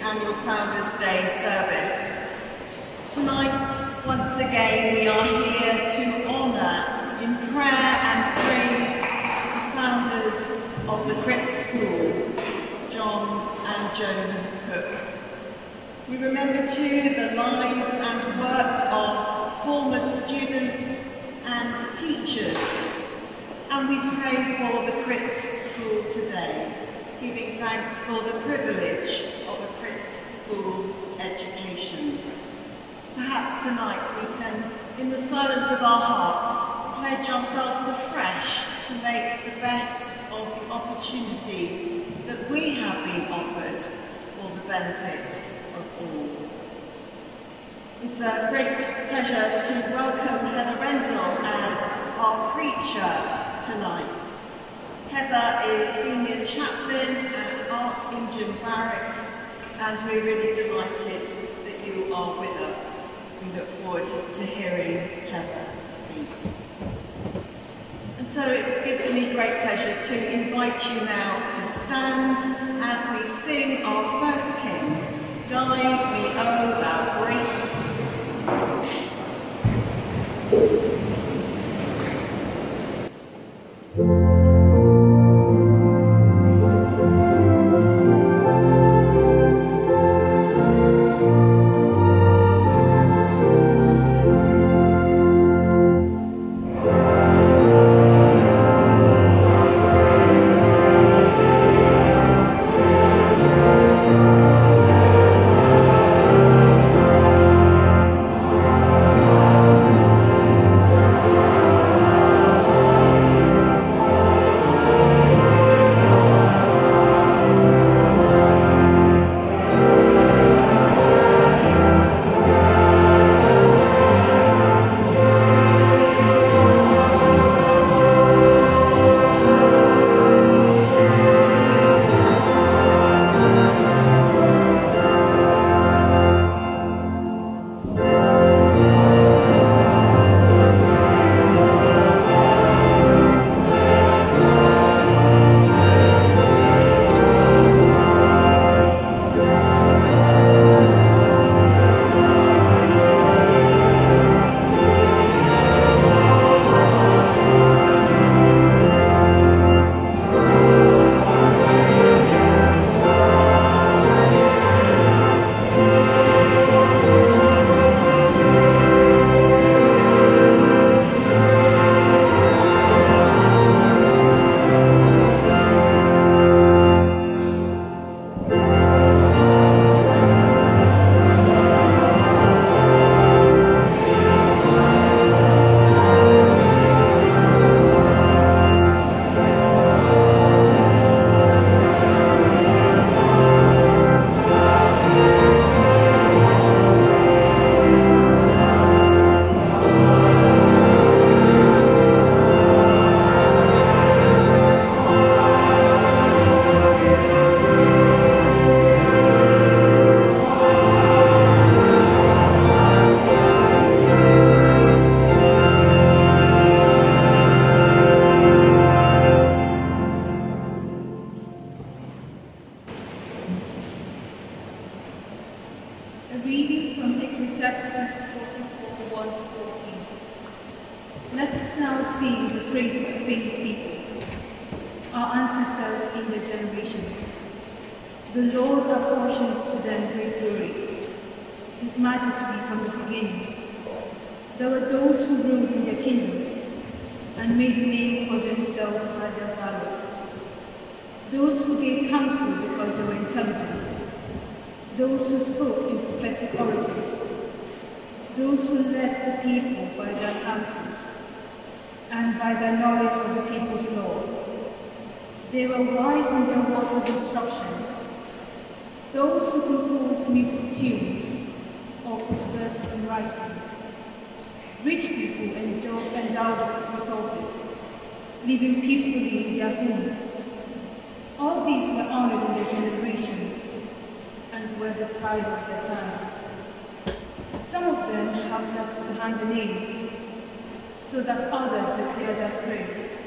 annual Founders' Day service. Tonight, once again, we are here to honour in prayer and praise the founders of the Crypt School, John and Joan Cook. We remember too the lives and work of former students and teachers, and we pray for the Crypt School today, giving thanks for the privilege of a Crypt School education. Perhaps tonight we can, in the silence of our hearts, pledge ourselves afresh to make the best of the opportunities that we have been offered for the benefit of all. It's a great pleasure to welcome Heather Rendell as our preacher tonight. Heather is Senior Chaplain at Archangel Barracks, and we're really delighted that you are with us. We look forward to hearing Heather speak. And so it gives me great pleasure to invite you now to stand as we sing our first hymn, Guide Me, O Thou Great.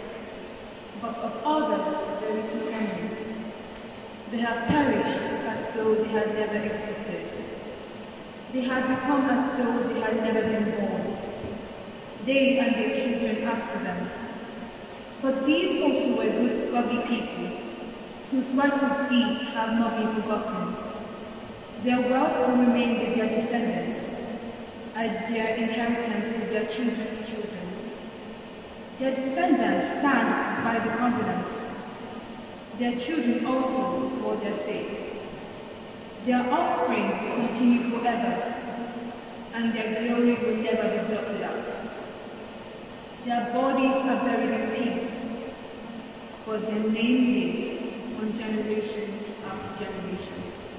But of others there is no end. They have perished as though they had never existed. They had become as though they had never been born, they and their children after them. But these also were good, godly people, whose righteous deeds have not been forgotten. Their wealth will remain with their descendants, and their inheritance with their children's children. Their descendants stand by the covenants, their children also for their sake. Their offspring continue forever, and their glory will never be blotted out. Their bodies are buried in peace, but their name lives on generation after generation.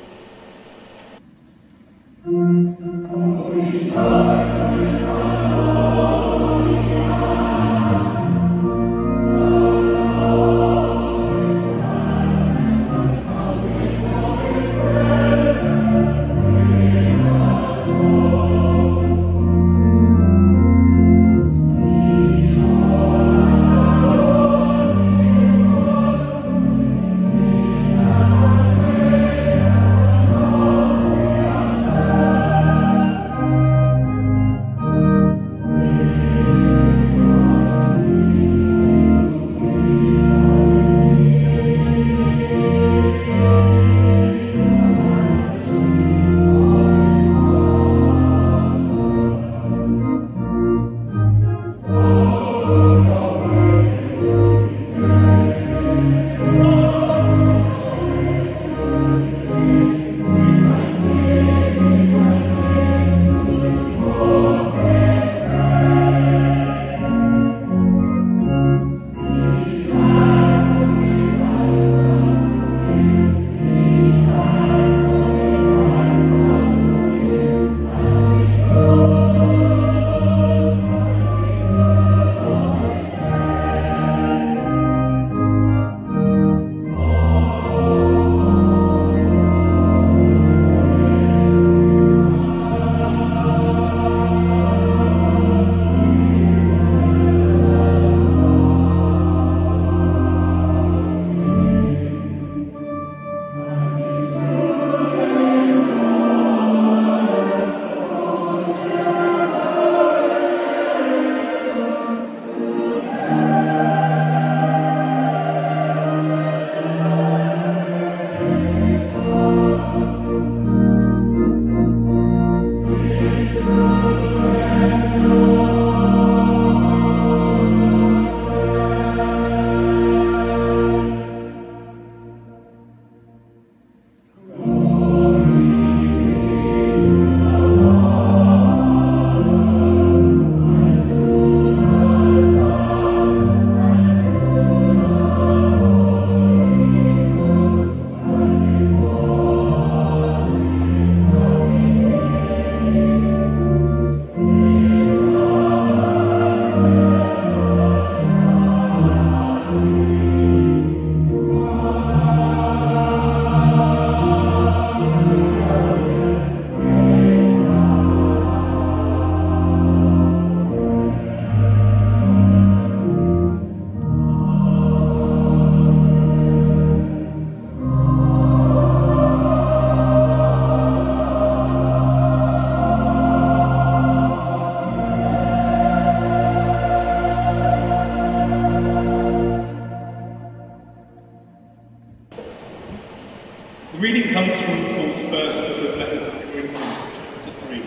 The reading comes from Paul's first book of letters of Corinthians, chapter 3,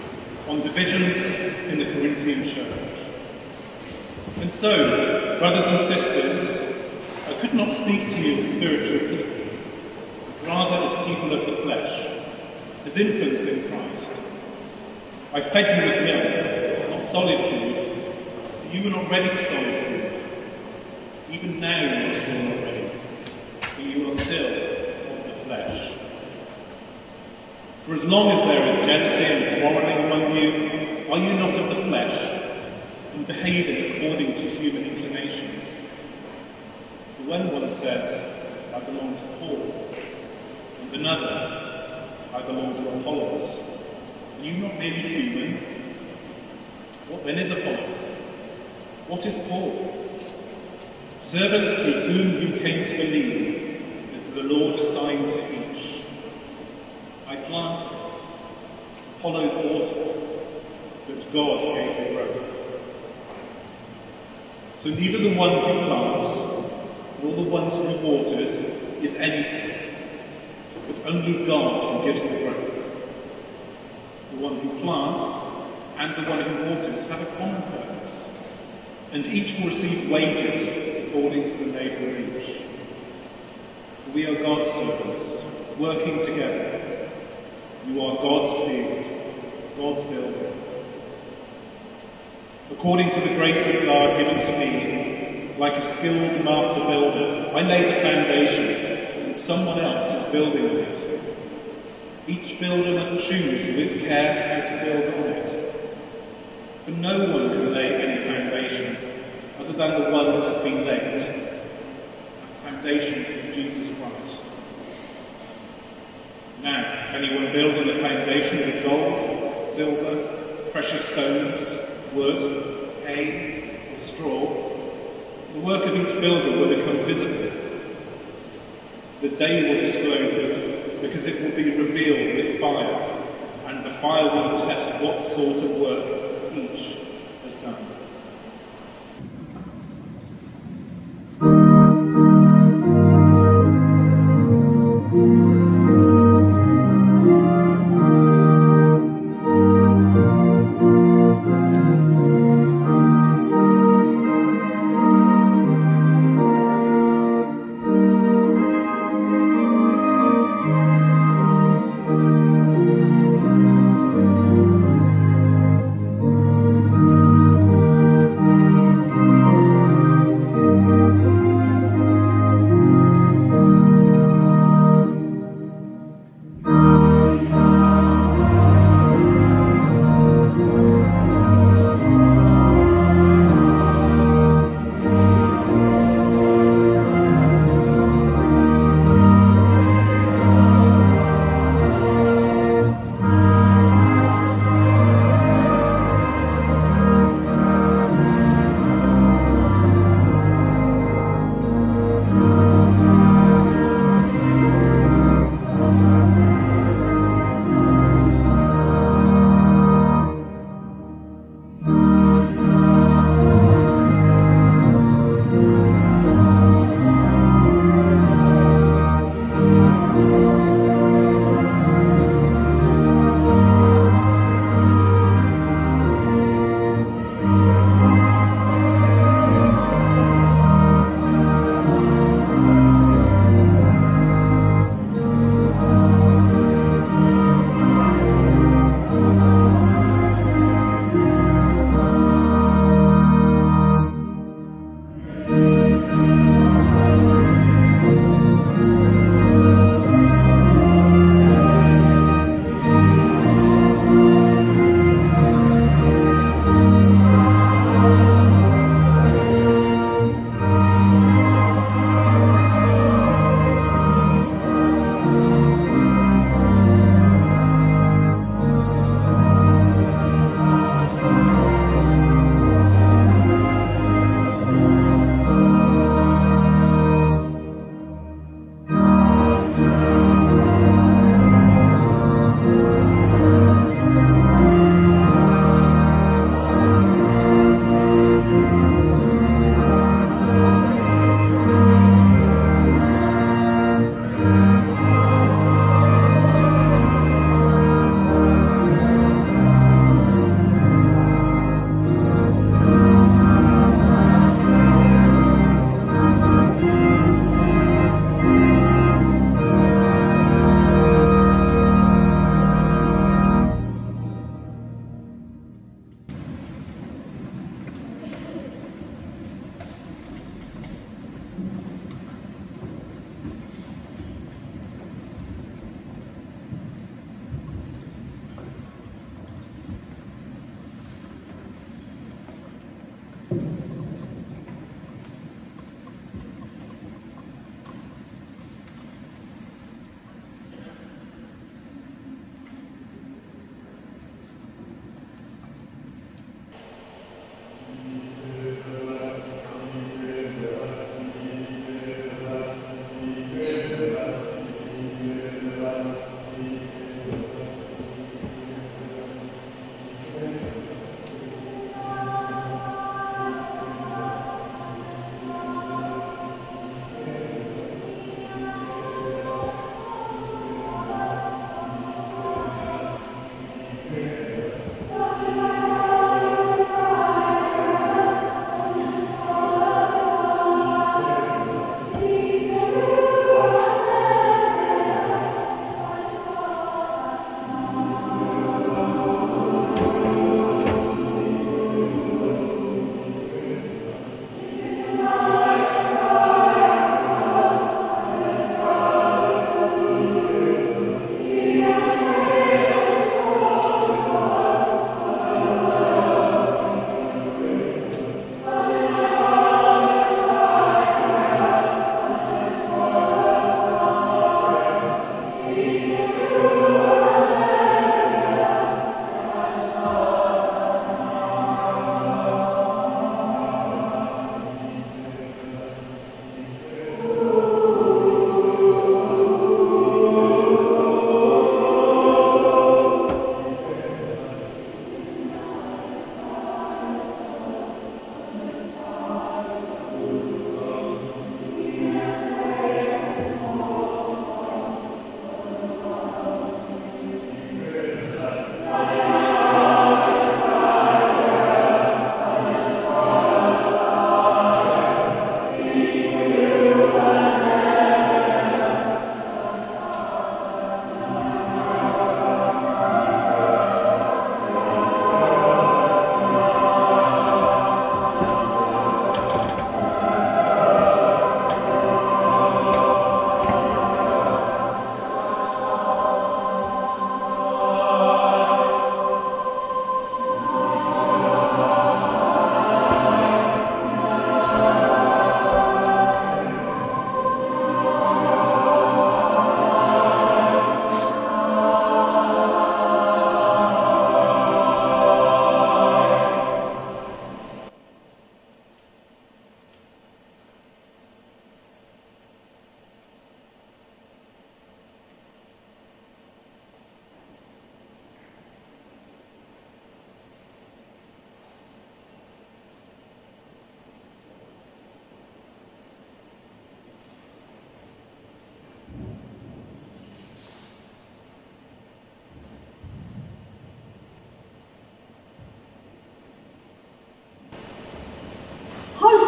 on divisions in the Corinthian church. And so, brothers and sisters, I could not speak to you as spiritual people, but rather as people of the flesh, as infants in Christ. I fed you with milk, not solid food, for you were not ready for solid food. Even now you are still not ready, for you are still flesh. For as long as there is jealousy and quarrelling among you, are you not of the flesh, and behaving according to human inclinations? For when one says, I belong to Paul, and another, I belong to Apollos, are you not merely human? What then is Apollos? What is Paul? Servants through whom you came to believe, the Lord assigned to each. planted, Apollos watered, but God gave the growth. So neither the one who plants nor the one who waters is anything, but only God who gives the growth. The one who plants and the one who waters have a common purpose, and each will receive wages according to the labour of each. For we are God's servants, working together. You are God's field, God's building. According to the grace of God given to me, like a skilled master builder, I lay the foundation, and someone else is building on it. Each builder must choose with care how to build on it. For no one can lay any foundation other than the one that has been laid. That foundation is Jesus Christ. Now, if anyone builds on the foundation with gold, silver, precious stones, wood, hay, or straw, the work of each builder will become visible. The day will disclose it, because it will be revealed with fire, and the fire will test what sort of work each has done.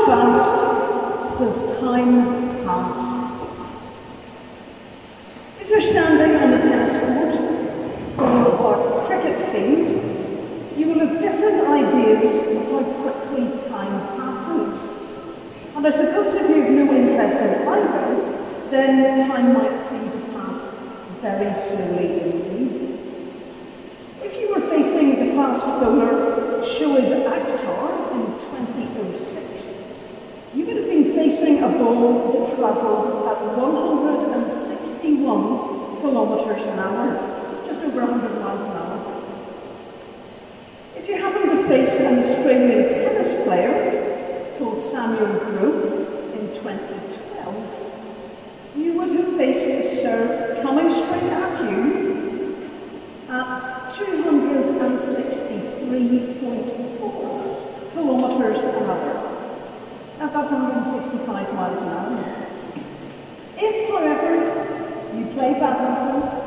fast does time pass? If you're standing on a tennis court or a cricket field, you will have different ideas of how quickly time passes. And I suppose if you have no interest in either, then time might seem to pass very slowly indeed. If you were facing the fast bowler Shoaib Akhtar in 2006, you would have been facing a ball that travelled at 161 kilometres an hour. It's just over 100 miles an hour. If you happen to face an Australian tennis player called Samuel Grove in 2012, you would have faced his serve coming straight at you at 263.4 kilometres an hour. Now that's 165 miles an hour. If, however, you play badminton,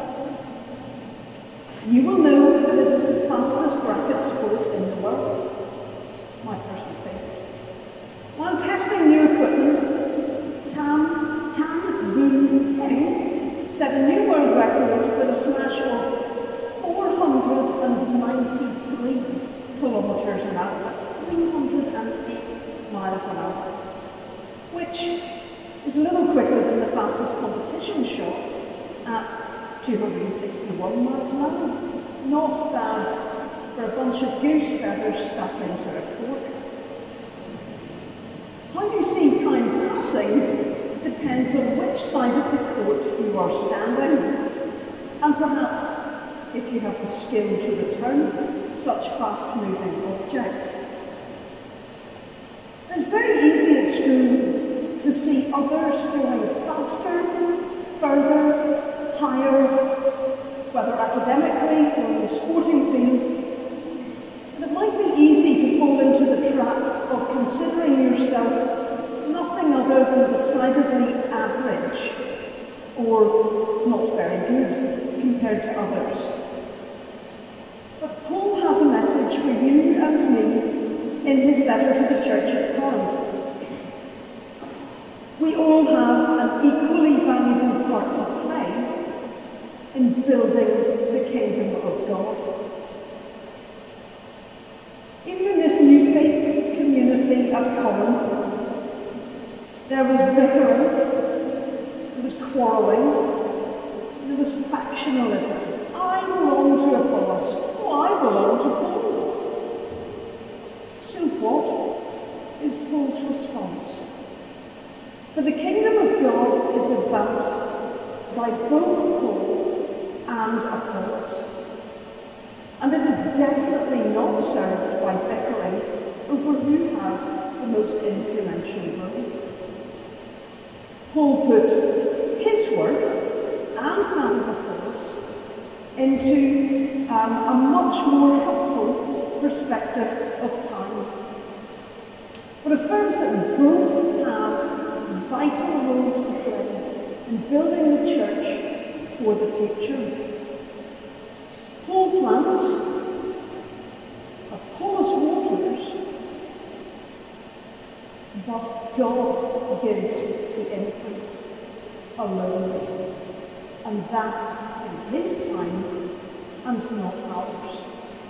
you will know that it is the fastest racket sport in the world. My personal favourite. While testing new equipment, Tan Boon Heng set a new world record with a smash of 493 kilometres an hour. That's 308 miles an hour, which is a little quicker than the fastest competition shot at 261 miles an hour. Not bad for a bunch of goose feathers stuck into a cork. How you see time passing depends on which side of the court you are standing, and perhaps if you have the skill to return such fast-moving objects. It's very easy at school to see others going faster, further, higher, whether academically or in the sporting field. But it might be easy to fall into the trap of considering yourself nothing other than decidedly average or not very good compared to others. But Paul has a message for you and me in his letter to the church at Corinth. We all have an equally valuable part to play in building the kingdom of God. Even in this new faith community at Corinth, there was bickering, there was quarrelling, there was factionalism. I belong to Apollos. Oh, I belong to Paul. So what is Paul's response? For the kingdom of God is advanced by both Paul and Apollos. And it is definitely not served by bickering over who has the most influential role. Paul puts his work and that of Apollos into a much more helpful perspective of time, but affirms that both have vital roles to play in building the church for the future. Paul plants, Apollos waters, but God gives the increase alone, and that in his time and not ours.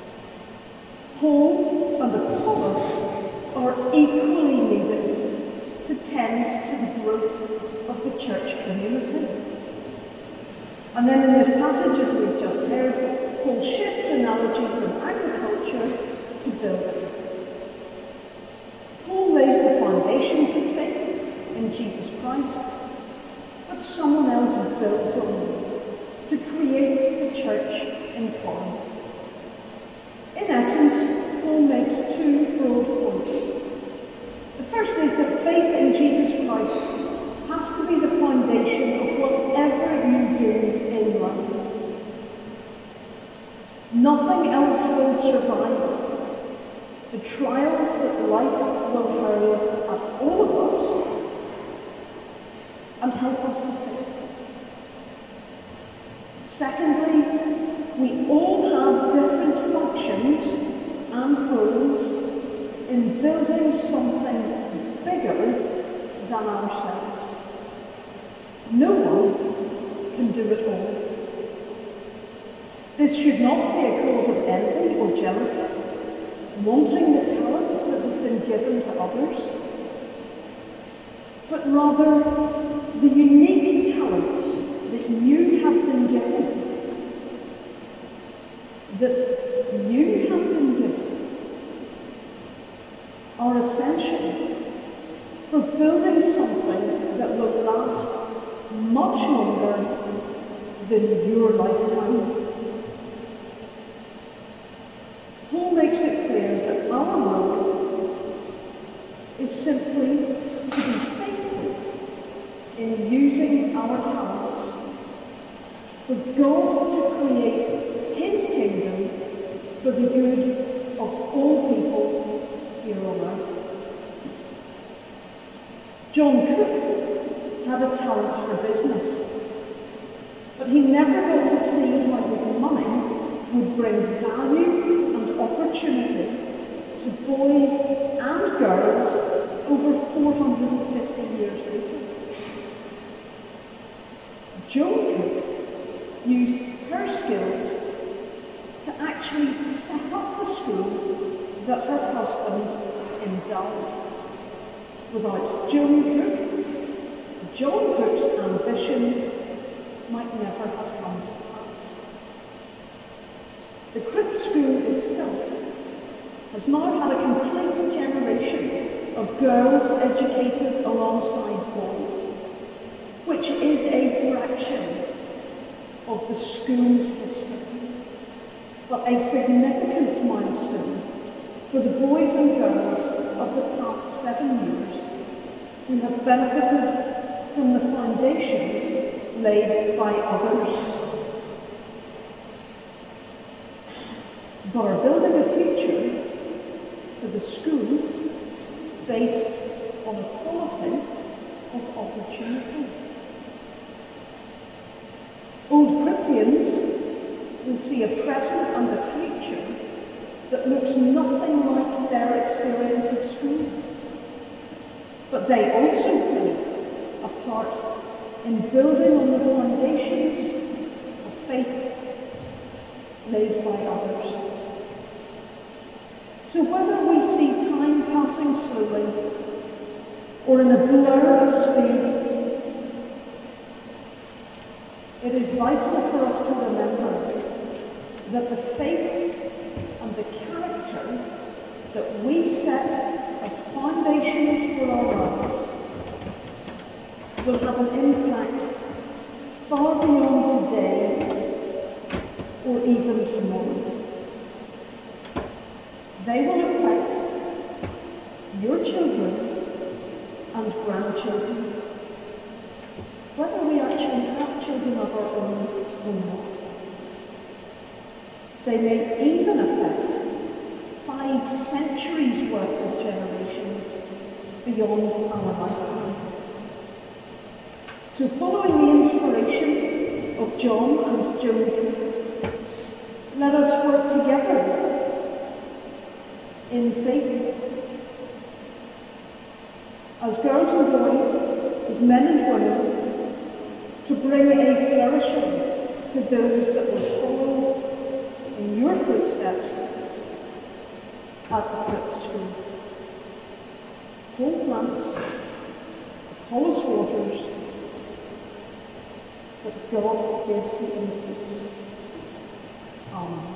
Paul and Apollos are equally needed to tend to the growth of the church community. And then in this passage, as we've just heard, Paul shifts analogy from agriculture to building. Paul lays the foundations of faith in Jesus Christ, but someone else builds on them to create the church in Corinth. In essence, Paul makes two broad points. The first is that faith in Jesus Christ has to be the foundation of whatever you do in life. Nothing else will survive the trials that life will hurl at all of us and help us to face them. Secondly, we all have different functions and roles in building something bigger than ourselves. No one can do it all. This should not be a cause of envy or jealousy, wanting the talents that have been given to others, but rather the unique talents that you have been given, are essential for building something that will last much longer than your lifetime. Paul makes it clear that our role is simply to be faithful in using our talents for God to create His kingdom for the good of all people here on earth. John Cook had a talent for business, but he never got to see how his money would bring value and opportunity to boys and girls over 450 years later. Joan Cook used her skills to actually set up the school that her husband endowed. Without Joan Cook, John Cook's ambition might never have come to pass. The Crypt School itself has now had a complete generation of girls educated alongside boys, which is a fraction of the school's history, but a significant milestone for the boys and girls of the past 7 years who have benefited from the foundations laid by others, but are building a future for the school based on equality of opportunity. Old Cryptians will see a present and a future that looks nothing like their experience of school. But they also play a part in building on the foundations of faith laid by others. So whether we see time passing slowly or in a blur of speed, it is vital for us to remember that the faith and the character that we set as foundations for our lives will have an impact far beyond today or even tomorrow. They will affect your children and grandchildren, whether we actually have children of our own or not. They may even affect 5 centuries worth of generations beyond our lifetime. So following the inspiration of John and Joan Cook, let us work together in faith as girls and boys, as men and women, to bring a flourishing to those that will follow in your footsteps at the Crypt School. Whole plants, hollow waters, but God gives the increase. Amen.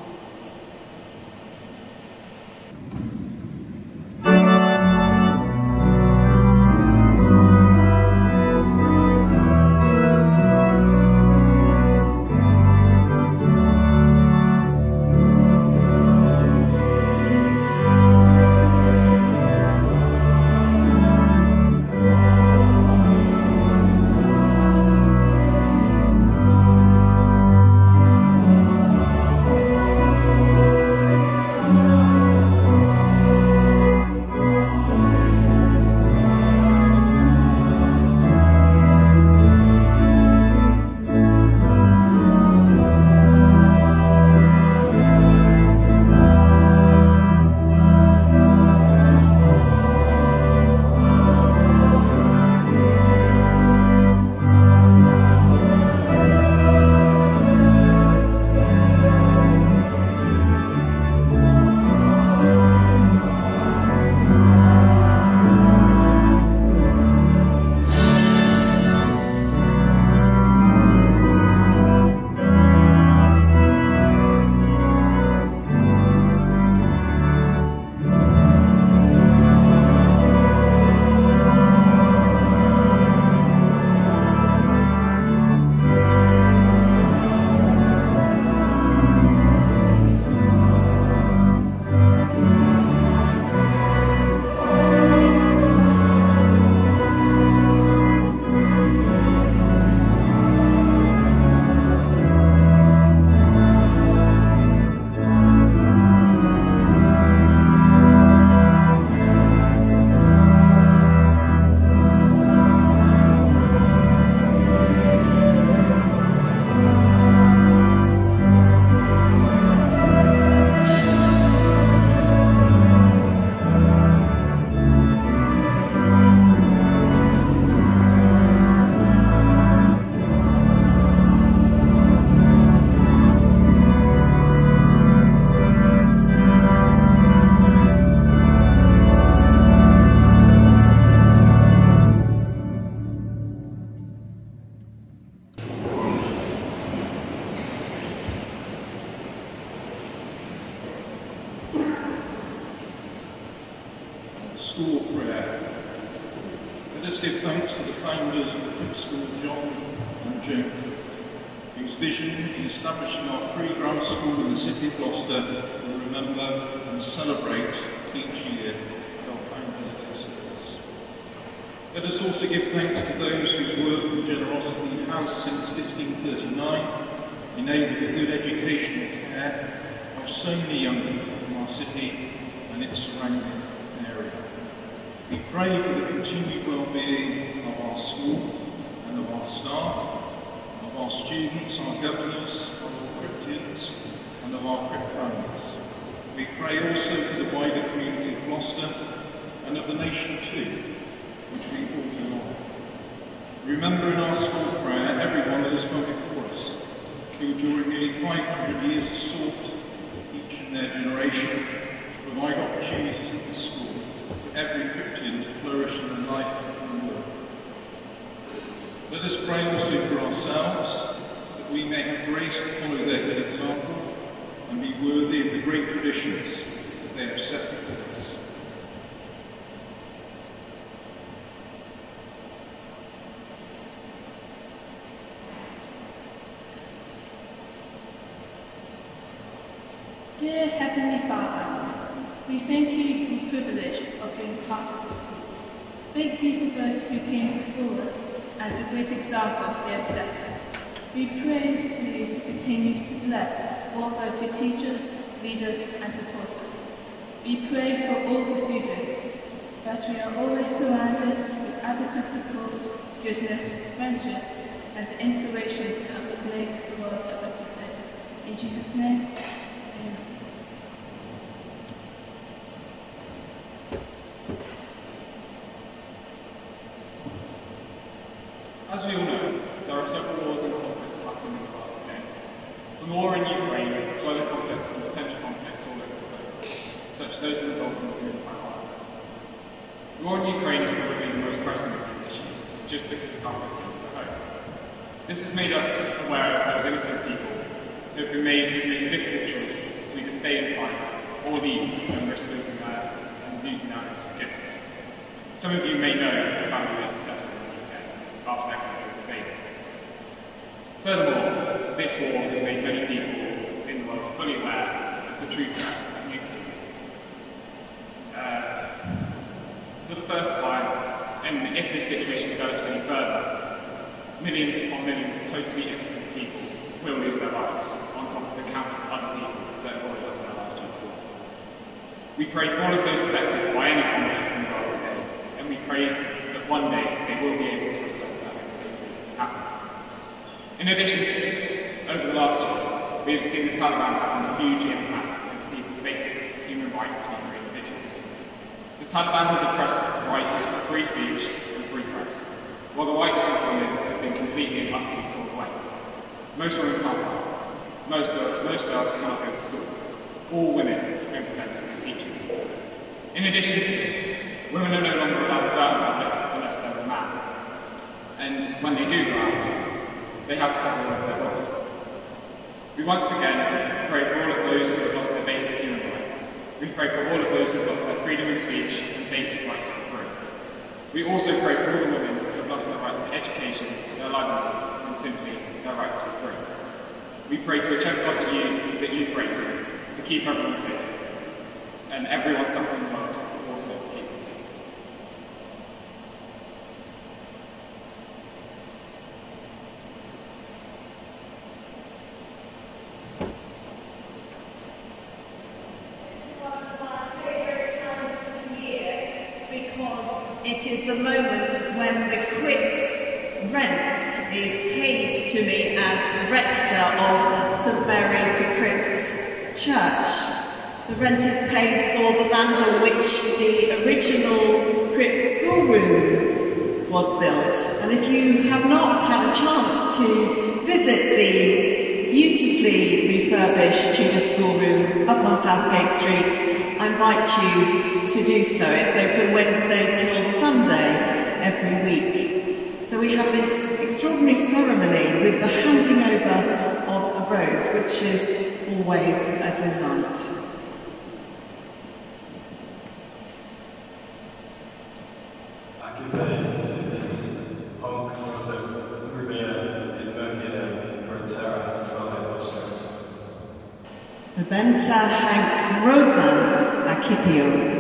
school prayer. Let us give thanks to the founders of the Crypt School, John and Jane, whose vision in establishing our free grammar school in the city of Gloucester will remember and celebrate each year at our Founders' Day service. Let us also give thanks to those whose work and generosity has, since 1539, enabled the good educational care of so many young people from our city and its surrounding area. We pray for the continued well-being of our school and of our staff, of our students, our governors, of our Cryptians, and of our Crypt families. We pray also for the wider community of Gloucester and of the nation too, which we all belong. Remember in our school prayer everyone that has come before us, who during nearly 500 years has sought, each in their generation, to provide opportunities at the school for every Cryptian to flourish in their life and work. Let us pray also for ourselves, that we may have grace to follow their good example and be worthy of the great traditions that they have set before us. Dear Heavenly Father, we thank you for the privilege of being part of the school. Thank you for those who came before us and the great examples they have set us. We pray for you to continue to bless all those who teach us, lead us and support us. We pray for all the students, that we are always surrounded with adequate support, goodness, friendship and the inspiration to help us make the world a better place. In Jesus' name, amen. As we all know, there are several wars and conflicts happening in the world today. From the war in Ukraine to other conflicts and potential conflicts all over the globe, such as those in the Balkans and in Taiwan. The war in Ukraine is probably the most pressing of these issues, just because of how close it is to home. This has made us aware of those innocent people who have been made to make a difficult choice to either stay and fight or leave and risk losing their lives for good. Some of you may know the family that is settled after their country was invaded. Furthermore, this war has made many people in the world fully aware of the true threat of nuclear. For the first time, and if this situation develops any further, millions upon millions of totally innocent people will lose their lives, on top of the countless other people that have already lost their lives due to war. We pray for all of those affected by any conflict in the world today, and we pray that one day they will be able to return to their home safely and happily. In addition to this, over the last year, we have seen the Taliban having a huge impact on people's basic human right to be free individuals. The Taliban has oppressed the rights of free speech and free press, while the rights of women have been completely and utterly torn away. Most women can't work. Most girls cannot go to school. All women have been prevented from teaching. In addition to this, women are no longer allowed to go out in public unless they're a man. And when they do go out, they have to cover over their bodies. We once again pray for all of those who have lost their basic human right. We pray for all of those who have lost their freedom of speech and basic right to be free. We also pray for all the women who have lost their rights to education, their livelihoods, and simply their right to be free. We pray to whichever God that you pray to keep everyone safe, and everyone suffering in the world to also keep them safe. One of my favourite times of the year, because it is the moment when the quit rent is paid to me as rector of St Mary to Crypt Church. The rent is paid for the land on which the original Crypt schoolroom was built. And if you have not had a chance to visit the beautifully refurbished Tudor schoolroom up on Southgate Street, I invite you to do so. It's open Wednesday till Sunday every week. So we have this extraordinary ceremony with the handing over of the rose, which is always a delight. Venta Hank Rosa Acipio.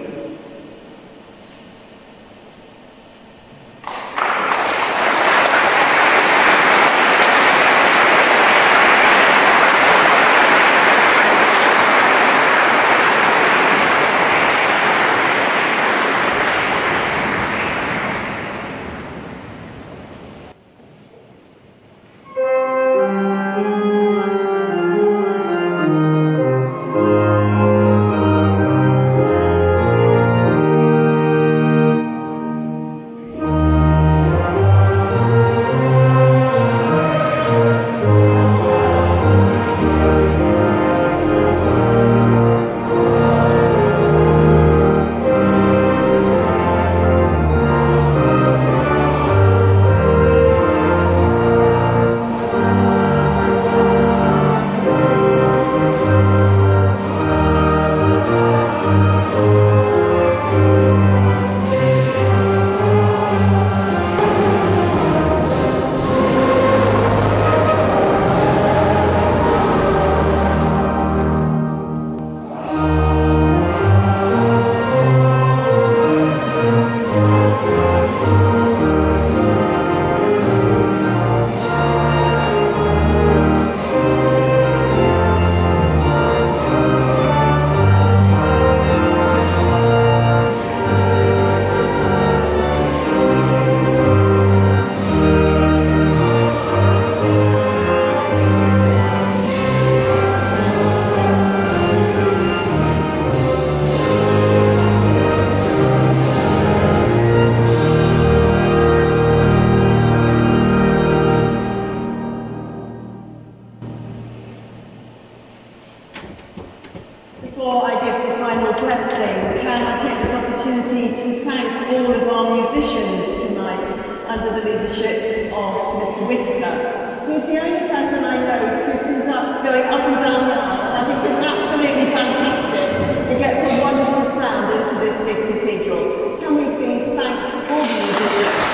Before I give the final blessing, can I take this opportunity to thank all of our musicians tonight under the leadership of Mr. Whitaker, who is the only person I know who conducts going up and down the aisle, and I think it's absolutely fantastic. It gets a wonderful sound into this big cathedral. Can we please thank all the musicians?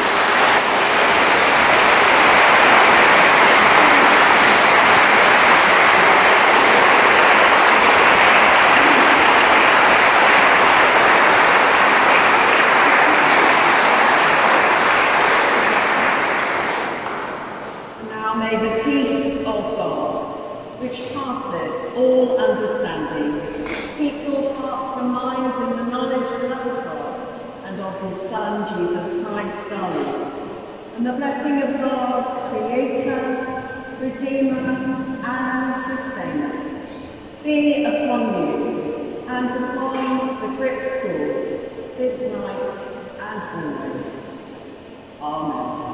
All understanding, keep your hearts and minds in the knowledge and love of God and of His Son, Jesus Christ our Lord. And the blessing of God, Creator, Redeemer, and Sustainer, be upon you and upon the Crypt School this night and always. Amen.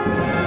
Amen.